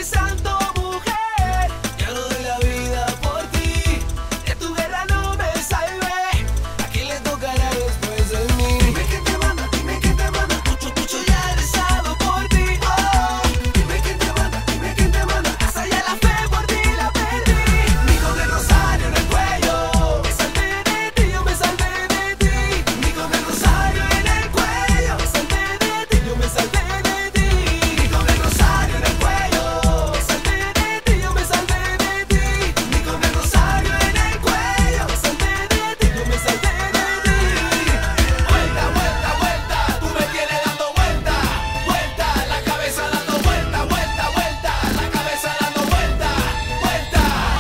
nadie es santo, mujer. Ya no doy la vida por ti. De tu guerra no me salvé. ¿A quién le tocará después de mí? Dime quién te manda, dime quién te manda. Mucho ya he rezado por ti. Oh, dime quién te manda, dime quién te manda. Hasta ya la fe por ti la perdí. Ni con el rosario en el cuello me salvé de ti, yo me salvé de ti. Ni con el rosario en el cuello me salvé de ti, yo me salvé de ti. Ni con el rosario en el cuello me salvé de ti, yo me salvé de ti. Ni con el rosario en el cuello me salvé de ti, yo me salvé de ti. Vuelta, vuelta, vuelta, tú me tienes dando vuelta, vuelta, la cabeza dando vuelta, vuelta, vuelta, la cabeza dando vuelta, vuelta.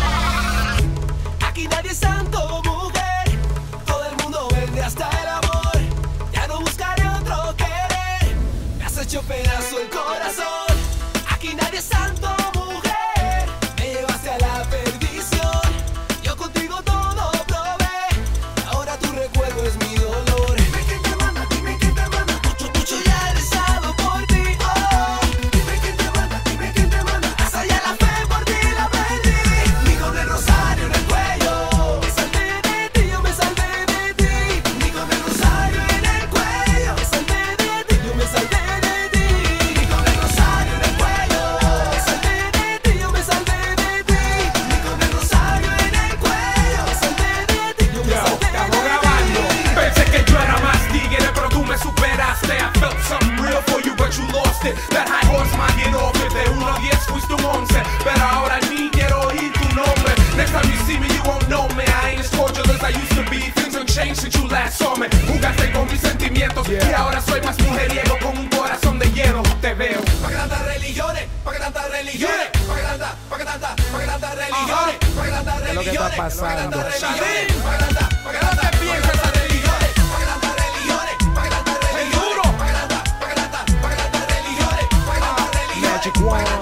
Aquí nadie es santo, mujer. Todo el mundo vende hasta el amor. Ya no buscaré otro querer. Me has hecho pedazo el corazón. Aquí nadie es santo, mujer. Me llevaste a la perdición. Yo contigo todo probé. Ahora tu recuerdo es mi dolor. Dime quién te manda, dime quién te manda. Mucho ya he rezado por ti. Oh, dime quién te manda, dime quién te manda. Hasta ya la fe por ti la perdí. Ni con el rosario en el cuello me salvé de ti, yo me salvé de ti. Ni con el rosario en el cuello me salvé de ti, yo me salvé de ti. Ni con el rosario en el cuello me salvé de ti, yo me salvé de ti. Ni con el rosario en el cuello me salvé de ti, yo me salvé de Estamos ti. grabando. Pensé que yo era más tigre, pero tú me superaste. I felt something real for you, but you lost it. That high horse man, get off it. De 1 a 10 fuiste un 11, pero ahora ni quiero oír tu nombre. Next time you see me, you won't know me. I ain't as cordial as I used to be. Things have changed since you last saw me. Jugaste con mis sentimientos y ahora soy más mujeriego con un corazón de hierro. Te veo. Pa' que tantas religiones, pa' que tantas religiones, pa' que tantas religiones, pa' que tantas ¿Qué es lo que está religiones, pa' que pasando? tantas religiones, pa' que tantas religiones, pa' que tantas religiones, pa' que tantas religiones, pa' que tantas religiones, pa' que tantas religiones, pa' que tantas religiones. Magic One.